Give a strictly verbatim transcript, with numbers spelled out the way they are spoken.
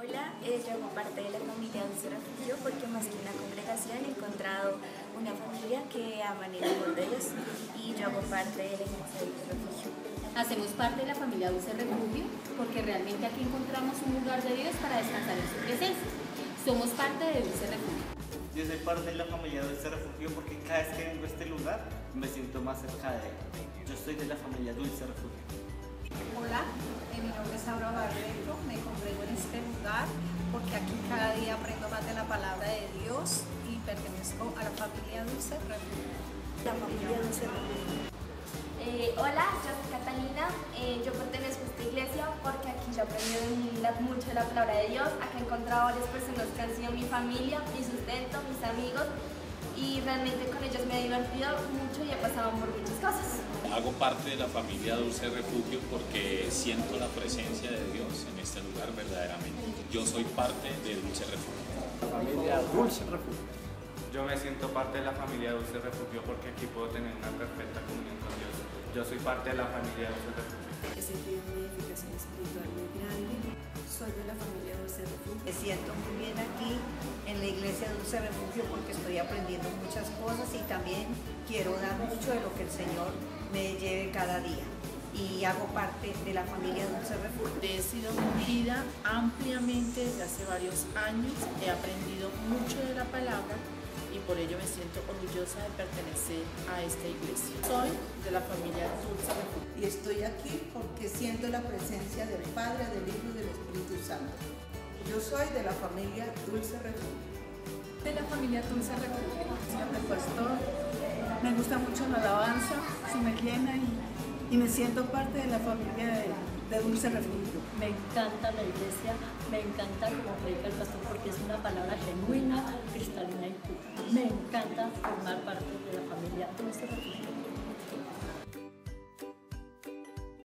Hola, eh, yo hago parte de la familia Dulce Refugio porque más que una congregación he encontrado una familia que ama el amor de Dios y yo hago parte de la iglesia Dulce Refugio. Hacemos parte de la familia Dulce Refugio porque realmente aquí encontramos un lugar de Dios para descansar en su presencia. Somos parte de Dulce Refugio. Yo soy parte de la familia Dulce Refugio porque cada vez que vengo a este lugar me siento más cerca de él. Yo soy de la familia Dulce Refugio. Hola, eh, mi nombre es Aura Barreto, me congrego en este lugar porque aquí cada día aprendo más de la palabra de Dios y pertenezco a la familia Dulce Refugio. La familia Dulce Refugio. Eh, hola, yo soy Catalina, eh, yo pertenezco a esta iglesia porque aquí yo aprendí mucho de la palabra de Dios. Acá he encontrado varias personas que han sido mi familia, mi sustento, mis amigos, y realmente con ellos me he divertido mucho y he pasado por muchas cosas. Hago parte de la familia Dulce Refugio porque siento la presencia de Dios en este lugar verdaderamente. Yo soy parte de Dulce Refugio. La familia Dulce Refugio. Yo me siento parte de la familia Dulce Refugio porque aquí puedo tener una perfecta comunión con Dios. Yo soy parte de la familia Dulce Refugio. He sentido una edificación espiritual muy grande. Soy de la familia Dulce Refugio. Me siento muy bien aquí en la iglesia Dulce Refugio porque estoy aprendiendo muchas cosas y también quiero dar mucho de lo que el Señor me lleve cada día. Y hago parte de la familia Dulce Refugio. He sido ungida ampliamente desde hace varios años. He aprendido mucho de la palabra y por ello me siento orgullosa de pertenecer a esta iglesia. Soy de la familia Dulce Refugio. Y estoy aquí porque siento la presencia del Padre, del Hijo y del Espíritu Santo. Yo soy de la familia Dulce Refugio. De la familia Dulce Refugio, siempre pastor, me gusta mucho la alabanza, se me llena y, y me siento parte de la familia de, de Dulce Refugio. Me encanta la iglesia, me encanta como predica el pastor porque es una palabra genuina, cristalina y pura. Me encanta formar